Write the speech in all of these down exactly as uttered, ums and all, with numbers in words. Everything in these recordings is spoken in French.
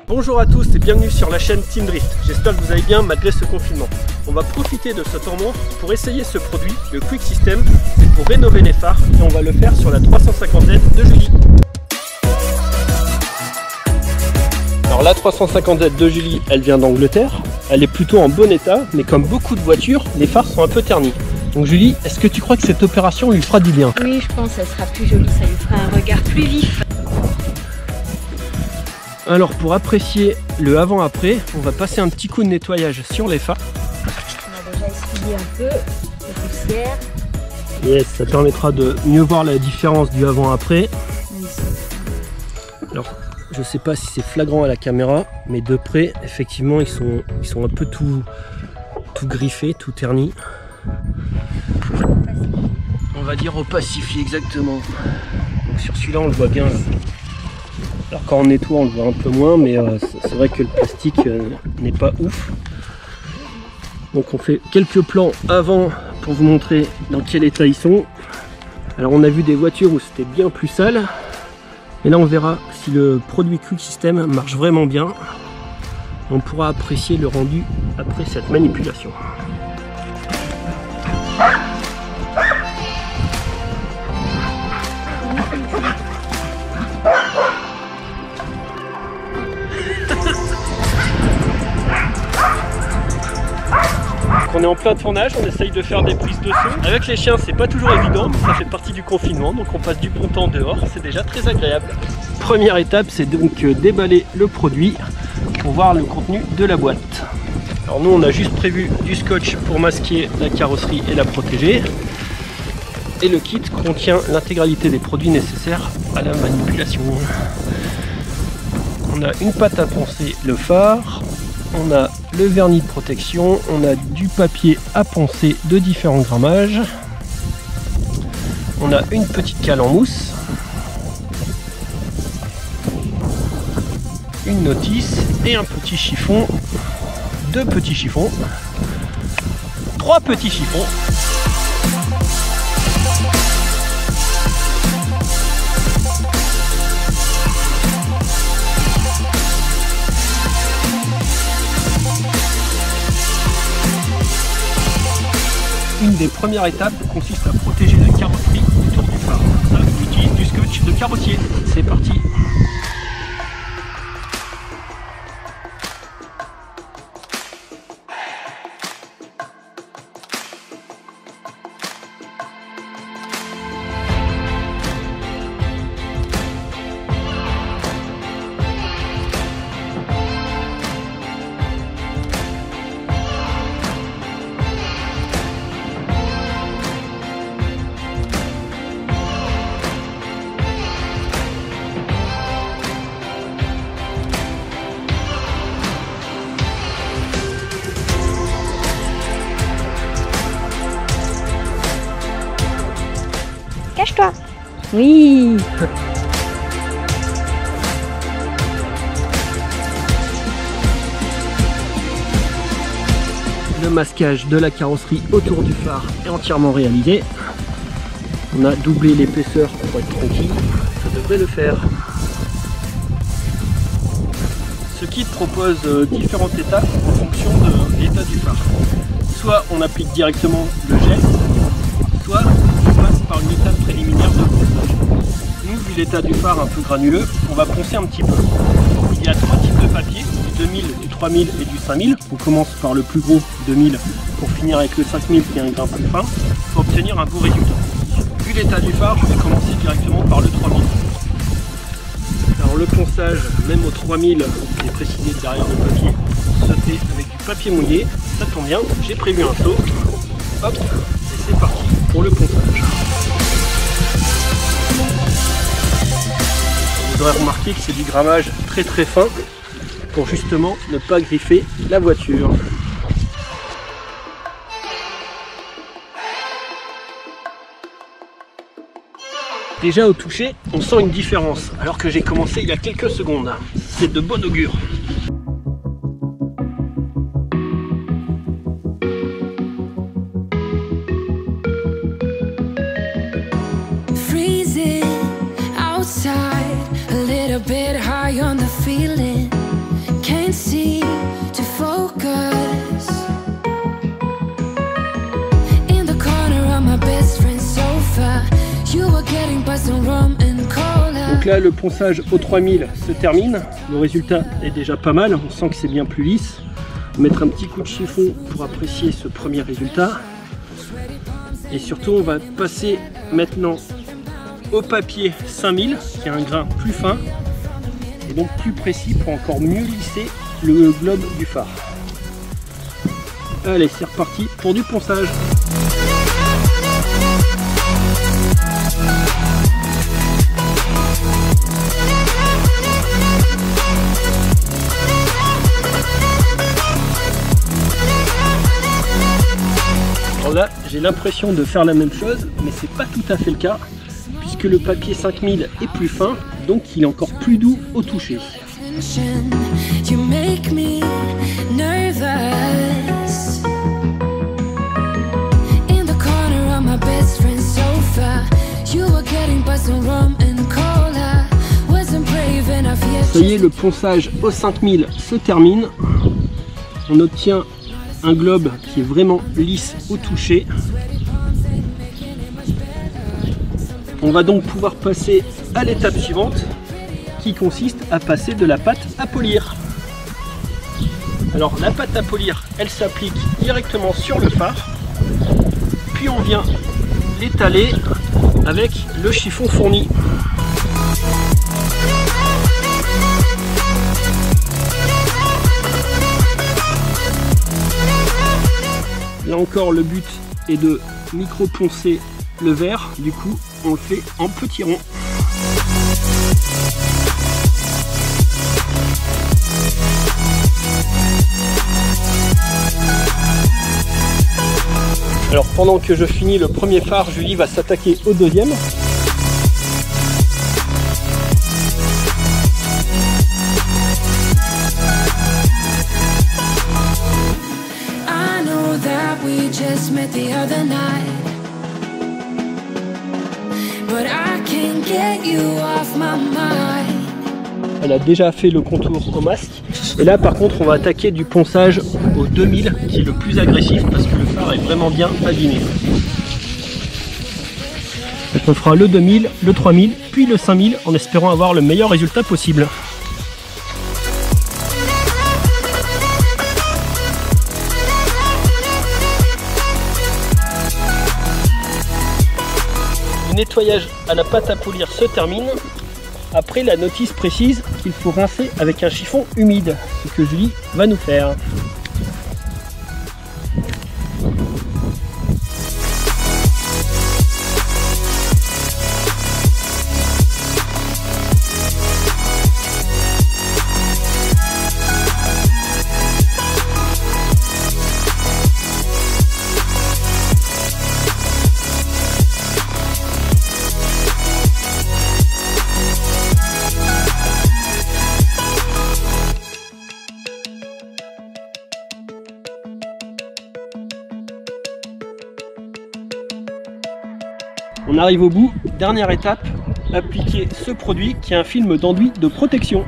Bonjour à tous et bienvenue sur la chaîne Team Drift. J'espère que vous allez bien malgré ce confinement. On va profiter de ce temps mort pour essayer ce produit, le Quick System, pour rénover les phares et on va le faire sur la trois cent cinquante Z de Julie. Alors la trois cent cinquante Z de Julie, elle vient d'Angleterre. Elle est plutôt en bon état, mais comme beaucoup de voitures, les phares sont un peu ternis. Donc Julie, est-ce que tu crois que cette opération lui fera du bien? Oui, je pense qu'elle sera plus jolie, ça lui fera un regard plus vif. Alors pour apprécier le avant-après, on va passer un petit coup de nettoyage sur les phares. On va déjà essuyer un peu la poussière. Yes, ça permettra de mieux voir la différence du avant-après. Alors je sais pas si c'est flagrant à la caméra, mais de près, effectivement, ils sont, ils sont un peu tout, tout griffés, tout ternis. On va dire opacifié, exactement. Donc sur celui-là, on le voit bien. Là. Alors quand on nettoie, on le voit un peu moins, mais euh, c'est vrai que le plastique euh, n'est pas ouf. Donc on fait quelques plans avant pour vous montrer dans quel état ils sont. Alors on a vu des voitures où c'était bien plus sale. Et là on verra si le produit Quick System marche vraiment bien. On pourra apprécier le rendu après cette manipulation. On est en plein tournage, on essaye de faire des prises de son. Avec les chiens, c'est pas toujours évident, mais ça fait partie du confinement, donc on passe du bon temps dehors, c'est déjà très agréable. Première étape, c'est donc déballer le produit pour voir le contenu de la boîte. Alors nous, on a juste prévu du scotch pour masquer la carrosserie et la protéger. Et le kit contient l'intégralité des produits nécessaires à la manipulation. On a une pâte à poncer le phare. On a le vernis de protection, on a du papier à poncer de différents grammages, on a une petite cale en mousse, une notice et un petit chiffon, deux petits chiffons, trois petits chiffons. Une des premières étapes consiste à protéger la carrosserie autour du phare. Ça, on utilise du scotch de carrossier. C'est parti. Cache-toi. Oui. Le masquage de la carrosserie autour du phare est entièrement réalisé. On a doublé l'épaisseur pour être tranquille. Ça devrait le faire. Ce kit propose différentes étapes en fonction de l'état du phare. Soit on applique directement le gel, soit on passe par une étape préliminaire de ponçage. Nous, vu l'état du phare un peu granuleux, on va poncer un petit peu. Il y a trois types de papier, du deux mille, du trois mille et du cinq mille. On commence par le plus gros, deux mille, pour finir avec le cinq mille qui est un grain plus fin, pour obtenir un beau résultat. Vu l'état du phare, je vais commencer directement par le trois mille. Alors le ponçage, même au trois mille, est précisé derrière le papier, se fait avec du papier mouillé. Ça tombe bien, j'ai prévu un seau. Hop, et c'est parti pour le ponçage. Vous aurez remarqué que c'est du grammage très très fin pour justement ne pas griffer la voiture. Déjà au toucher, on sent une différence alors que j'ai commencé il y a quelques secondes. C'est de bon augure. Freezing outside, a little bit high on the feeling. là, le ponçage au trois mille se termine. Le résultat est déjà pas mal. On sent que c'est bien plus lisse. Mettre un petit coup de chiffon pour apprécier ce premier résultat. Et surtout, on va passer maintenant au papier cinq mille, qui a un grain plus fin et donc plus précis pour encore mieux lisser le globe du phare. Allez, c'est reparti pour du ponçage. Alors là, j'ai l'impression de faire la même chose, mais c'est pas tout à fait le cas, puisque le papier cinq mille est plus fin, donc il est encore plus doux au toucher. Ça y est, le ponçage au cinq mille se termine. On obtient un globe qui est vraiment lisse au toucher. On va donc pouvoir passer à l'étape suivante, qui consiste à passer de la pâte à polir. Alors la pâte à polir, elle s'applique directement sur le phare, puis on vient l'étaler avec le chiffon fourni. Là encore, le but est de micro-poncer le verre, du coup on le fait en petits ronds. Alors pendant que je finis le premier phare, Julie va s'attaquer au deuxième. Elle a déjà fait le contour au masque. Et là par contre on va attaquer du ponçage au deux mille qui est le plus agressif parce que le phare est vraiment bien abîmé. Donc on fera le deux mille, le trois mille, puis le cinq mille en espérant avoir le meilleur résultat possible. Le nettoyage à la pâte à polir se termine. Après, la notice précise qu'il faut rincer avec un chiffon humide, ce que Julie va nous faire. On arrive au bout, dernière étape, appliquer ce produit qui est un film d'enduit de protection.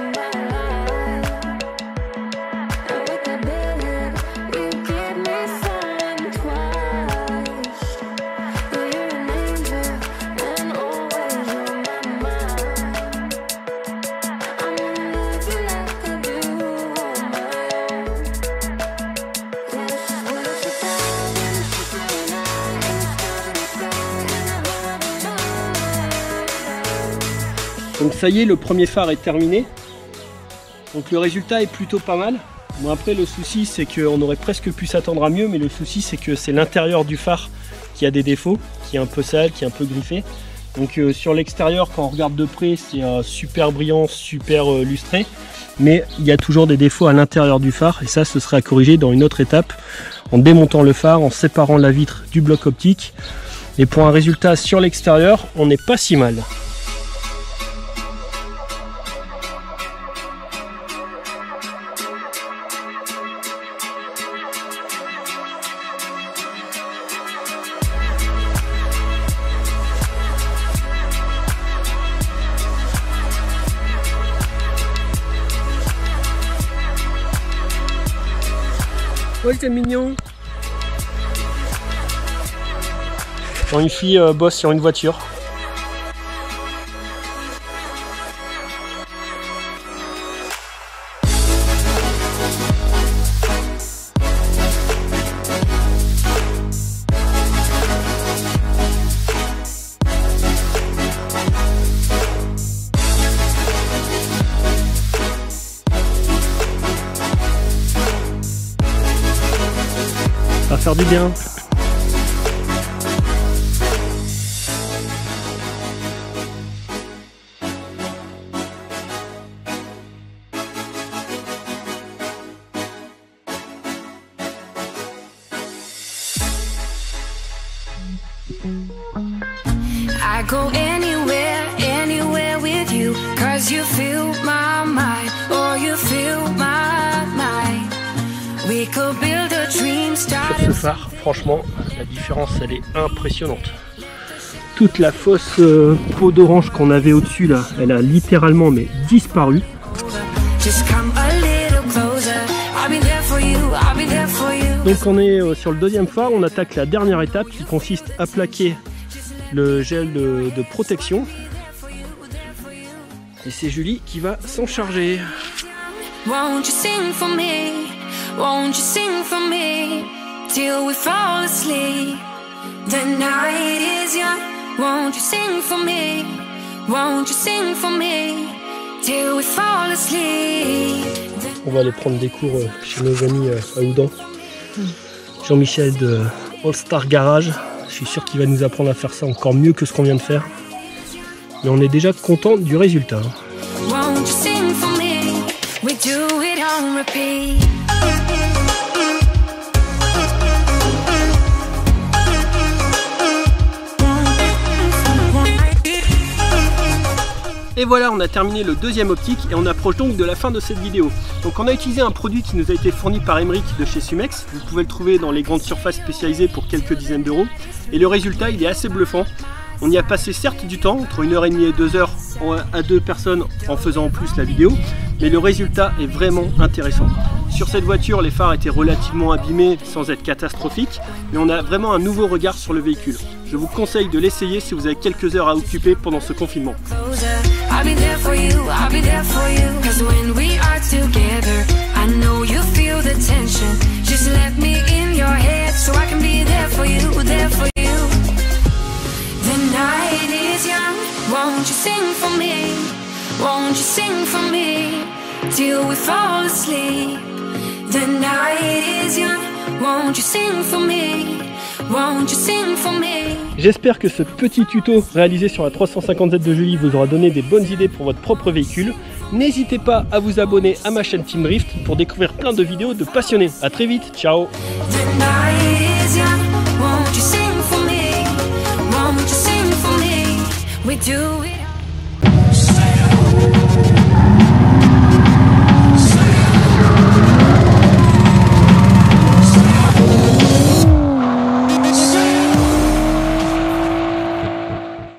Donc ça y est, le premier phare est terminé. Donc le résultat est plutôt pas mal. Bon, après le souci c'est qu'on aurait presque pu s'attendre à mieux, mais le souci c'est que c'est l'intérieur du phare qui a des défauts, qui est un peu sale, qui est un peu griffé. Donc euh, sur l'extérieur, quand on regarde de près, c'est euh, super brillant, super euh, lustré. Mais il y a toujours des défauts à l'intérieur du phare et ça ce serait à corriger dans une autre étape, en démontant le phare, en séparant la vitre du bloc optique. Et pour un résultat sur l'extérieur, on n'est pas si mal. Oh, c'est mignon. Quand une fille euh, bosse sur une voiture. faire du bien. I go anywhere, anywhere with you, cause you fill my mind, oh you fill my mind. We could build a dream start. Sur ce phare, franchement, la différence elle est impressionnante. Toute la fausse euh, peau d'orange qu'on avait au-dessus là, elle a littéralement mais disparu. Donc on est euh, sur le deuxième phare, on attaque la dernière étape qui consiste à plaquer le gel de, de protection. Et c'est Julie qui va s'en charger. Won't you sing for me? Won't you sing for me? Till we fall asleep. The night is young. Won't you sing for me? Won't you sing for me? Till we fall asleep. On va aller prendre des cours chez nos amis à Oudan. Jean-Michel de All Star Garage. Je suis sûr qu'il va nous apprendre à faire ça encore mieux que ce qu'on vient de faire. Mais on est déjà content du résultat. Et voilà, on a terminé le deuxième optique et on approche donc de la fin de cette vidéo. Donc on a utilisé un produit qui nous a été fourni par Emeric de chez Sumex. Vous pouvez le trouver dans les grandes surfaces spécialisées pour quelques dizaines d'euros. Et le résultat, il est assez bluffant. On y a passé certes du temps, entre une heure et demie et deux heures à deux personnes en faisant en plus la vidéo. Mais le résultat est vraiment intéressant. Sur cette voiture, les phares étaient relativement abîmés sans être catastrophiques. Mais on a vraiment un nouveau regard sur le véhicule. Je vous conseille de l'essayer si vous avez quelques heures à occuper pendant ce confinement. I'll be there for you, I'll be there for you. Cause when we are together, I know you feel the tension. Just let me in your head so I can be there for you, there for you. The night is young, won't you sing for me? Won't you sing for me? Till we fall asleep. The night is young, won't you sing for me? Won't you sing for me? J'espère que ce petit tuto réalisé sur la trois cent cinquante Z de Julie vous aura donné des bonnes idées pour votre propre véhicule. N'hésitez pas à vous abonner à ma chaîne Team Drift pour découvrir plein de vidéos de passionnés. A très vite, ciao. The night is young, won't you sing for me? Won't you sing for me? We do it.